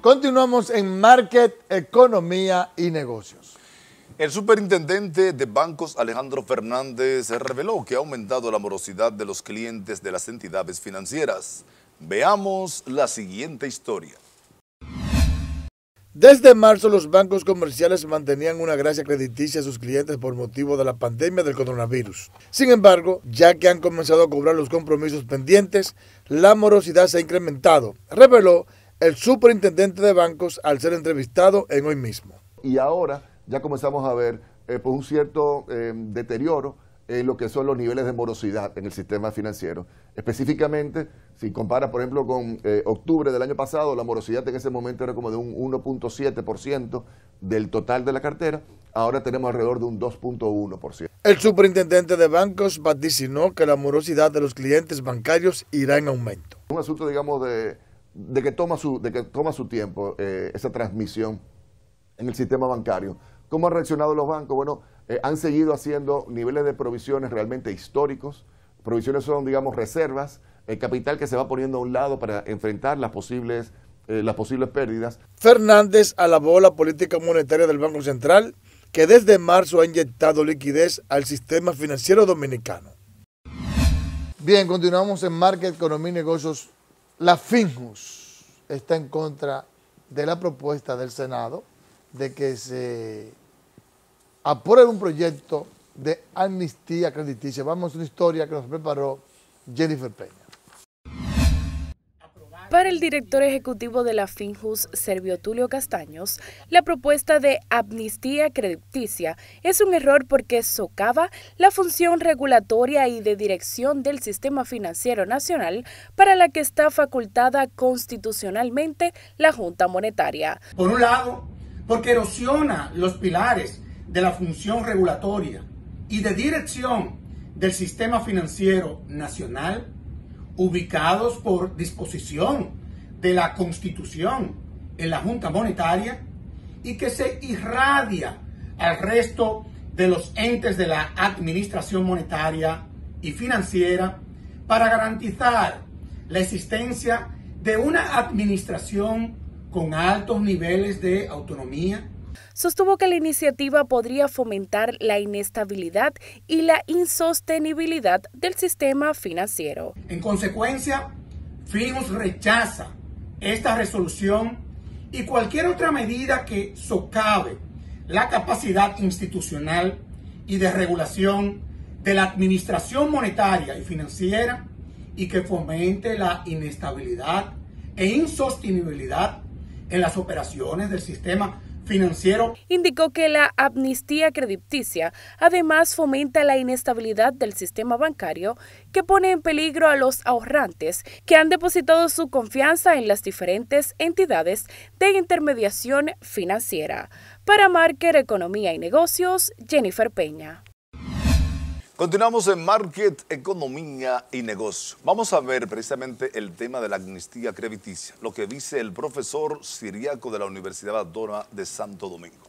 Continuamos en Market, Economía y Negocios. El superintendente de bancos, Alejandro Fernández, reveló que ha aumentado la morosidad de los clientes de las entidades financieras. Veamos la siguiente historia. Desde marzo, los bancos comerciales mantenían una gracia crediticia a sus clientes por motivo de la pandemia del coronavirus. Sin embargo, ya que han comenzado a cobrar los compromisos pendientes, la morosidad se ha incrementado, reveló el superintendente de bancos al ser entrevistado en Hoy Mismo. Y ahora ya comenzamos a ver un cierto deterioro en lo que son los niveles de morosidad en el sistema financiero. Específicamente, si compara, por ejemplo, con octubre del año pasado, la morosidad en ese momento era como de un 1.7% del total de la cartera, ahora tenemos alrededor de un 2.1%. El superintendente de bancos vaticinó que la morosidad de los clientes bancarios irá en aumento. Un asunto, digamos, de que toma su tiempo esa transmisión en el sistema bancario. ¿Cómo han reaccionado los bancos? Bueno, han seguido haciendo niveles de provisiones realmente históricos. Provisiones son, digamos, reservas, capital que se va poniendo a un lado para enfrentar las posibles pérdidas. Fernández alabó la política monetaria del Banco Central, que desde marzo ha inyectado liquidez al sistema financiero dominicano. Bien, continuamos en Market, Economía y Negocios. La FinHUS está en contra de la propuesta del Senado de que se apruebe un proyecto de amnistía crediticia. Vamos a una historia que nos preparó Jennifer Peña. Para el director ejecutivo de la FinHUS, Servio Tulio Castaños, la propuesta de amnistía crediticia es un error porque socava la función regulatoria y de dirección del sistema financiero nacional para la que está facultada constitucionalmente la Junta Monetaria. Por un lado, porque erosiona los pilares de la función regulatoria y de dirección del sistema financiero nacional, ubicados por disposición de la Constitución en la Junta Monetaria, y que se irradia al resto de los entes de la administración monetaria y financiera para garantizar la existencia de una administración con altos niveles de autonomía. Sostuvo que la iniciativa podría fomentar la inestabilidad y la insostenibilidad del sistema financiero. En consecuencia, FinHUS rechaza esta resolución y cualquier otra medida que socave la capacidad institucional y de regulación de la administración monetaria y financiera y que fomente la inestabilidad e insostenibilidad en las operaciones del sistema financiero. Indicó que la amnistía crediticia además fomenta la inestabilidad del sistema bancario, que pone en peligro a los ahorrantes que han depositado su confianza en las diferentes entidades de intermediación financiera. Para Market, Economía y Negocios, Jennifer Peña. Continuamos en Market, Economía y Negocios. Vamos a ver precisamente el tema de la amnistía crediticia, lo que dice el profesor Ciriaco de la Universidad Autónoma de Santo Domingo.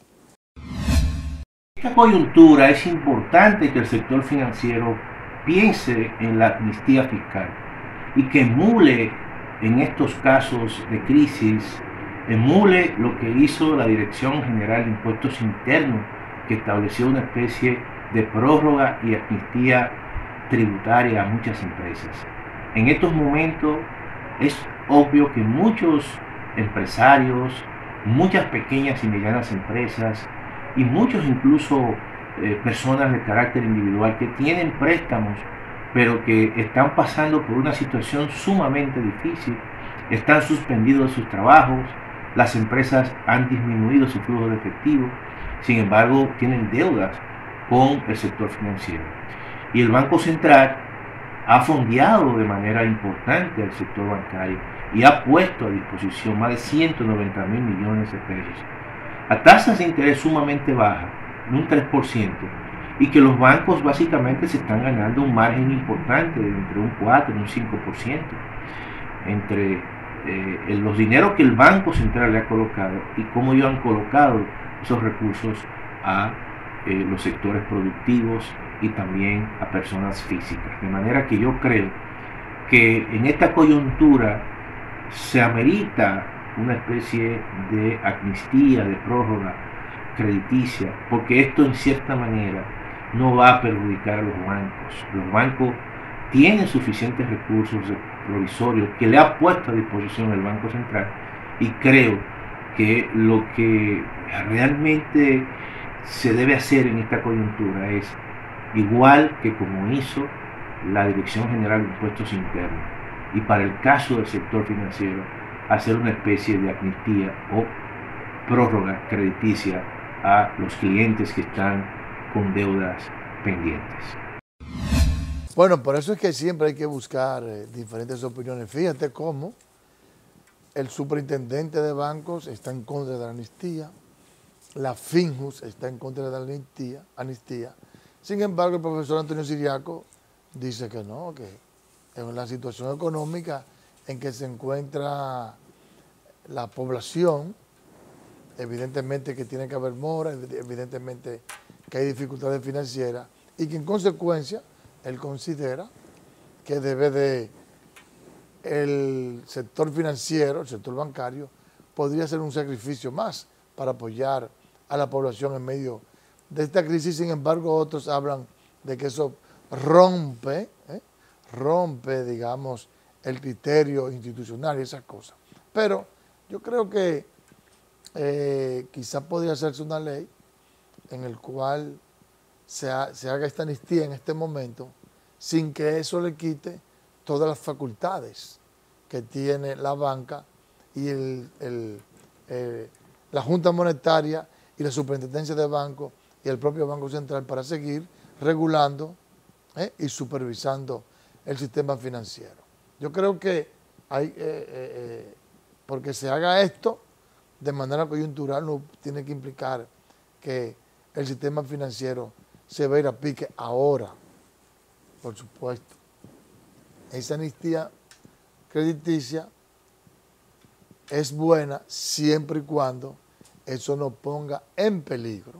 En esta coyuntura es importante que el sector financiero piense en la amnistía fiscal y que emule en estos casos de crisis, emule lo que hizo la Dirección General de Impuestos Internos, que estableció una especie de prórroga y amnistía tributaria a muchas empresas. En estos momentos es obvio que muchos empresarios, muchas pequeñas y medianas empresas y muchos incluso personas de carácter individual que tienen préstamos pero que están pasando por una situación sumamente difícil, están suspendidos sus trabajos, las empresas han disminuido su flujo de efectivo, sin embargo tienen deudas con el sector financiero. Y el Banco Central ha fondeado de manera importante al sector bancario y ha puesto a disposición más de 190.000 millones de pesos a tasas de interés sumamente bajas, un 3%, y que los bancos básicamente se están ganando un margen importante de entre un 4 y un 5% entre los dineros que el Banco Central le ha colocado y cómo ellos han colocado esos recursos a los sectores productivos y también a personas físicas. De manera que yo creo que en esta coyuntura se amerita una especie de amnistía, de prórroga crediticia, porque esto en cierta manera no va a perjudicar a los bancos. Los bancos tienen suficientes recursos provisorios que le ha puesto a disposición el Banco Central, y creo que lo que realmente se debe hacer en esta coyuntura es, igual que como hizo la Dirección General de Impuestos Internos, y para el caso del sector financiero, hacer una especie de amnistía o prórroga crediticia a los clientes que están con deudas pendientes. Bueno, por eso es que siempre hay que buscar diferentes opiniones. Fíjate cómo el superintendente de bancos está en contra de la amnistía, la FinHUS está en contra de la amnistía. Sin embargo, el profesor Antonio Siriaco dice que no, que en la situación económica en que se encuentra la población, evidentemente que tiene que haber mora, evidentemente que hay dificultades financieras, y que en consecuencia él considera que debe de el sector financiero, el sector bancario, podría ser un sacrificio más para apoyar a la población en medio de esta crisis. Sin embargo, otros hablan de que eso rompe, digamos, el criterio institucional y esas cosas. Pero yo creo que quizás podría hacerse una ley en el cual se haga esta amnistía en este momento sin que eso le quite todas las facultades que tiene la banca y la Junta Monetaria y la Superintendencia de Bancos y el propio Banco Central para seguir regulando y supervisando el sistema financiero. Yo creo que hay, porque se haga esto de manera coyuntural, no tiene que implicar que el sistema financiero se va a ir a pique ahora, por supuesto. Esa amnistía crediticia es buena siempre y cuando eso no ponga en peligro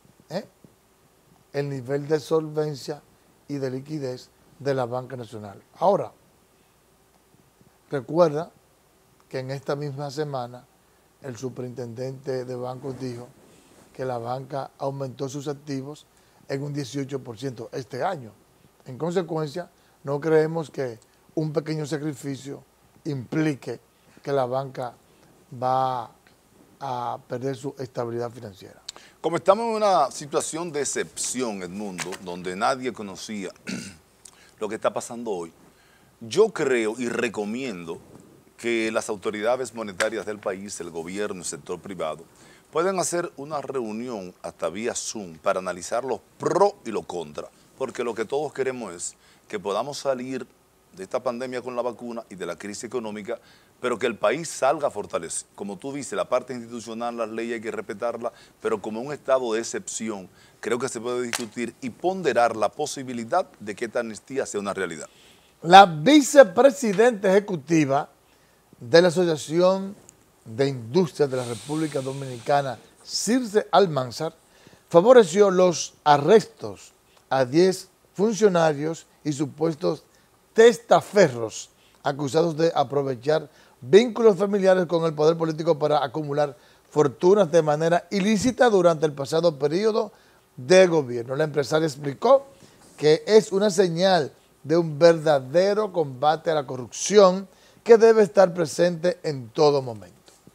el nivel de solvencia y de liquidez de la banca nacional. Ahora, recuerda que en esta misma semana el superintendente de bancos dijo que la banca aumentó sus activos en un 18% este año. En consecuencia, no creemos que un pequeño sacrificio implique que la banca va a perder su estabilidad financiera. Como estamos en una situación de excepción, Edmundo, donde nadie conocía lo que está pasando hoy, yo creo y recomiendo que las autoridades monetarias del país, el gobierno, el sector privado, pueden hacer una reunión hasta vía Zoom para analizar los pros y los contras, porque lo que todos queremos es que podamos salir de esta pandemia con la vacuna y de la crisis económica, pero que el país salga fortalecido. Como tú dices, la parte institucional, las leyes hay que respetarlas, pero como un estado de excepción, creo que se puede discutir y ponderar la posibilidad de que esta amnistía sea una realidad. La vicepresidenta ejecutiva de la Asociación de Industrias de la República Dominicana, Circe Almanzar, favoreció los arrestos a 10 funcionarios y supuestos testaferros acusados de aprovechar vínculos familiares con el poder político para acumular fortunas de manera ilícita durante el pasado periodo de gobierno. La empresaria explicó que es una señal de un verdadero combate a la corrupción que debe estar presente en todo momento.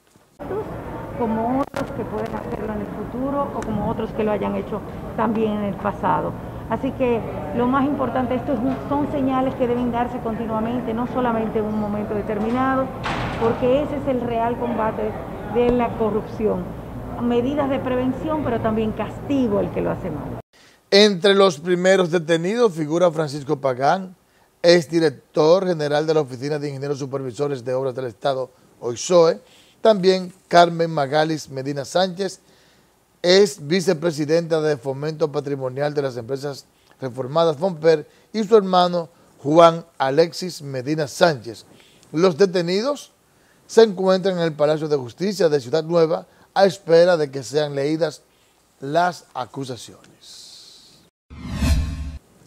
Como otros que pueden hacerlo en el futuro o como otros que lo hayan hecho también en el pasado. Así que lo más importante, son señales que deben darse continuamente, no solamente en un momento determinado, porque ese es el real combate de la corrupción. Medidas de prevención, pero también castigo al que lo hace mal. Entre los primeros detenidos figura Francisco Pagán, exdirector general de la Oficina de Ingenieros Supervisores de Obras del Estado, OISOE. También Carmen Magalis Medina Sánchez, es vicepresidenta de Fomento Patrimonial de las Empresas Reformadas FOMPER, y su hermano Juan Alexis Medina Sánchez. Los detenidos se encuentran en el Palacio de Justicia de Ciudad Nueva a espera de que sean leídas las acusaciones.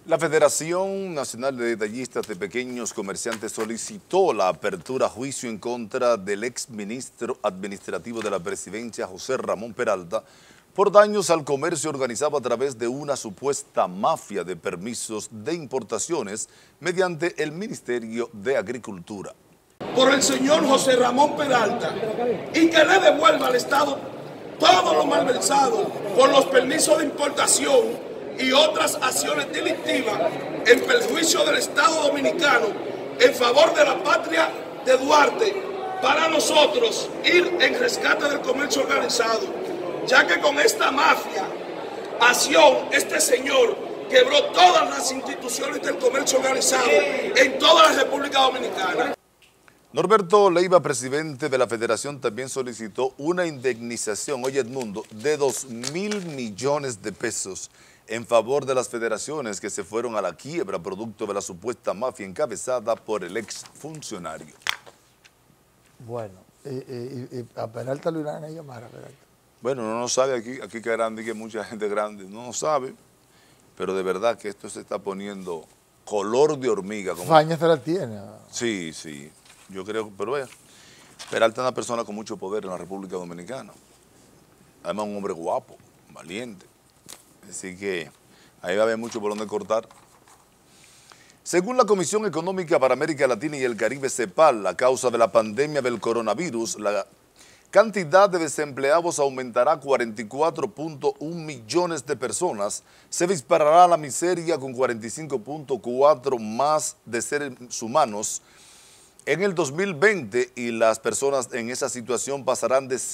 La Federación Nacional de Detallistas de Pequeños Comerciantes solicitó la apertura a juicio en contra del exministro administrativo de la presidencia, José Ramón Peralta, por daños al comercio organizado a través de una supuesta mafia de permisos de importaciones mediante el Ministerio de Agricultura. Por el señor José Ramón Peralta y que le devuelva al Estado todo lo malversado por los permisos de importación y otras acciones delictivas en perjuicio del Estado Dominicano en favor de la patria de Duarte, para nosotros ir en rescate del comercio organizado, ya que con esta mafia, acción, este señor quebró todas las instituciones del comercio organizado en toda la República Dominicana. Norberto Leiva, presidente de la Federación, también solicitó una indemnización, oye Edmundo, de 2.000 millones de pesos en favor de las federaciones que se fueron a la quiebra producto de la supuesta mafia encabezada por el exfuncionario. Bueno, a Peralta lo irán a llamar a Peralta. Bueno, no sabe aquí que grande, que mucha gente grande no sabe, pero de verdad que esto se está poniendo color de hormiga. Faña se la tiene. Sí, sí, yo creo, pero vea, Peralta es una persona con mucho poder en la República Dominicana. Además un hombre guapo, valiente. Así que ahí va a haber mucho por donde cortar. Según la Comisión Económica para América Latina y el Caribe, CEPAL, a causa de la pandemia del coronavirus, la cantidad de desempleados aumentará a 44.1 millones de personas. Se disparará la miseria con 45.4 más de seres humanos en el 2020 y las personas en esa situación pasarán de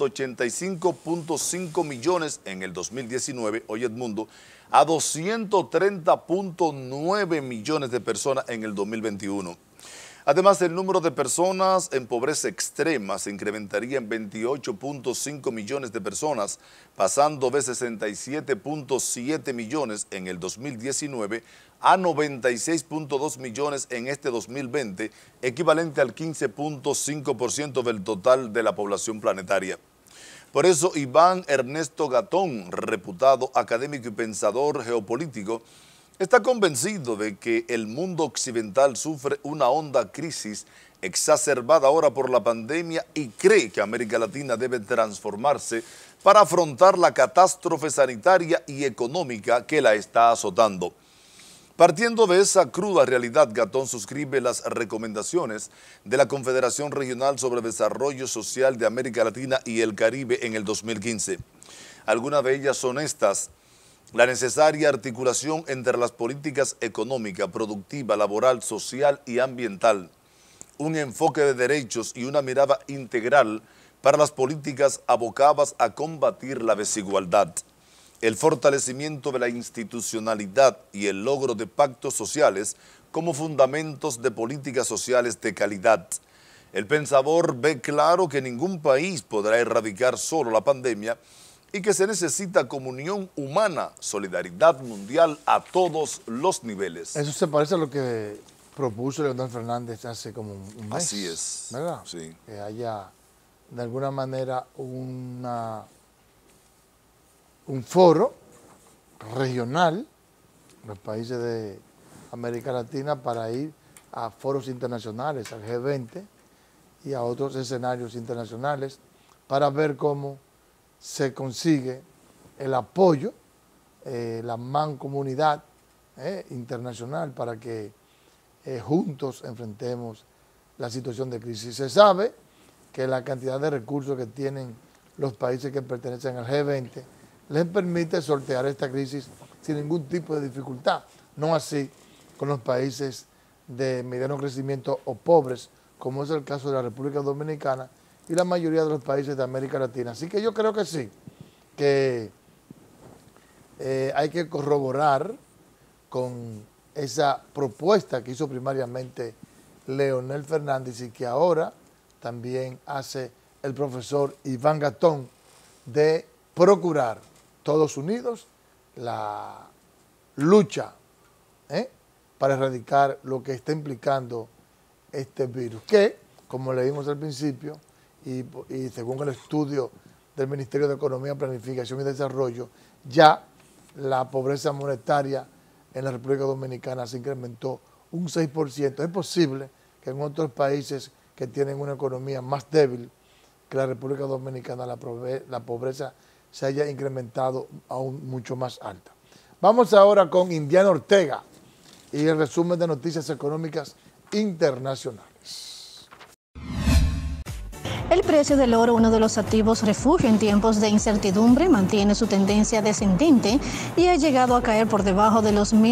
185.5 millones en el 2019, oye Edmundo, a 230.9 millones de personas en el 2021. Además, el número de personas en pobreza extrema se incrementaría en 28.5 millones de personas, pasando de 67.7 millones en el 2019 a 96.2 millones en este 2020, equivalente al 15.5% del total de la población planetaria. Por eso, Iván Ernesto Gatón, reputado académico y pensador geopolítico, está convencido de que el mundo occidental sufre una honda crisis exacerbada ahora por la pandemia y cree que América Latina debe transformarse para afrontar la catástrofe sanitaria y económica que la está azotando. Partiendo de esa cruda realidad, Gatón suscribe las recomendaciones de la Confederación Regional sobre Desarrollo Social de América Latina y el Caribe en el 2015. Algunas de ellas son estas: la necesaria articulación entre las políticas económica, productiva, laboral, social y ambiental, un enfoque de derechos y una mirada integral para las políticas abocadas a combatir la desigualdad, el fortalecimiento de la institucionalidad y el logro de pactos sociales como fundamentos de políticas sociales de calidad. El pensador ve claro que ningún país podrá erradicar solo la pandemia y que se necesita comunión humana, solidaridad mundial a todos los niveles. Eso se parece a lo que propuso Leonel Fernández hace como un mes. Así es, ¿verdad? Sí. Que haya de alguna manera un foro regional, los países de América Latina, para ir a foros internacionales, al G20 y a otros escenarios internacionales, para ver cómo se consigue el apoyo, la mancomunidad internacional para que juntos enfrentemos la situación de crisis. Se sabe que la cantidad de recursos que tienen los países que pertenecen al G20 les permite sortear esta crisis sin ningún tipo de dificultad, no así con los países de mediano crecimiento o pobres, como es el caso de la República Dominicana y la mayoría de los países de América Latina. Así que yo creo que sí, que hay que corroborar con esa propuesta que hizo primariamente Leonel Fernández y que ahora también hace el profesor Iván Gatón, de procurar todos unidos la lucha para erradicar lo que está implicando este virus, que, como leímos al principio, y según el estudio del Ministerio de Economía, Planificación y Desarrollo, ya la pobreza monetaria en la República Dominicana se incrementó un 6%. Es posible que en otros países que tienen una economía más débil que la República Dominicana, la pobreza se haya incrementado aún mucho más alta. Vamos ahora con Indiana Ortega y el resumen de noticias económicas internacionales. El precio del oro, uno de los activos refugio en tiempos de incertidumbre, mantiene su tendencia descendente y ha llegado a caer por debajo de los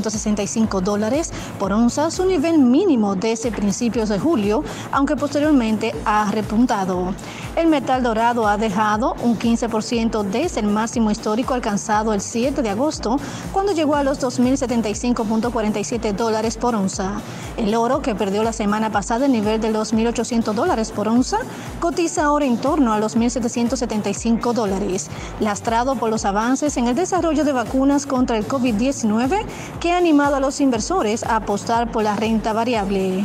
$1,765 por onza, su nivel mínimo desde principios de julio, aunque posteriormente ha repuntado. El metal dorado ha dejado un 15% desde el máximo histórico alcanzado el 7 de agosto, cuando llegó a los $2,075.47 por onza. El oro, que perdió la semana pasada el nivel de los $1,800 por onza, cotiza ahora en torno a los $1,775, lastrado por los avances en el desarrollo de vacunas contra el COVID-19 que ha animado a los inversores a apostar por la renta variable.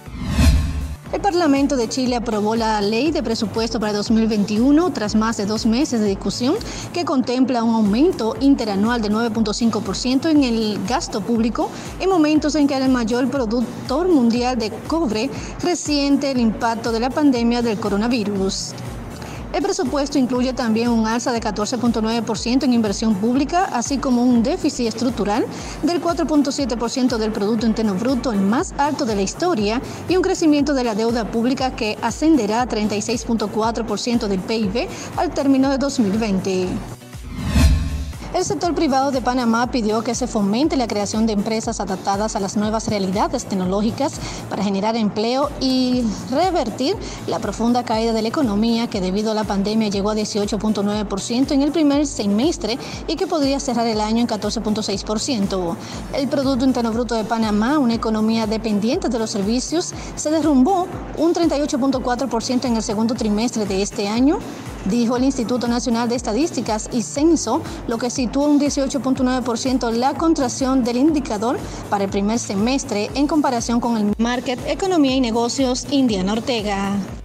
El Parlamento de Chile aprobó la Ley de Presupuesto para 2021 tras más de 2 meses de discusión que contempla un aumento interanual de 9.5% en el gasto público en momentos en que el mayor productor mundial de cobre resiente el impacto de la pandemia del coronavirus. El presupuesto incluye también un alza de 14.9% en inversión pública, así como un déficit estructural del 4.7% del Producto Interno Bruto, el más alto de la historia, y un crecimiento de la deuda pública que ascenderá a 36.4% del PIB al término de 2020. El sector privado de Panamá pidió que se fomente la creación de empresas adaptadas a las nuevas realidades tecnológicas para generar empleo y revertir la profunda caída de la economía que debido a la pandemia llegó a 18.9% en el primer semestre y que podría cerrar el año en 14.6%. El Producto Interno Bruto de Panamá, una economía dependiente de los servicios, se derrumbó un 38.4% en el segundo trimestre de este año, dijo el Instituto Nacional de Estadísticas y Censo, lo que sitúa un 18.9% la contracción del indicador para el primer semestre en comparación con el Market Economía y Negocios Indiana Ortega.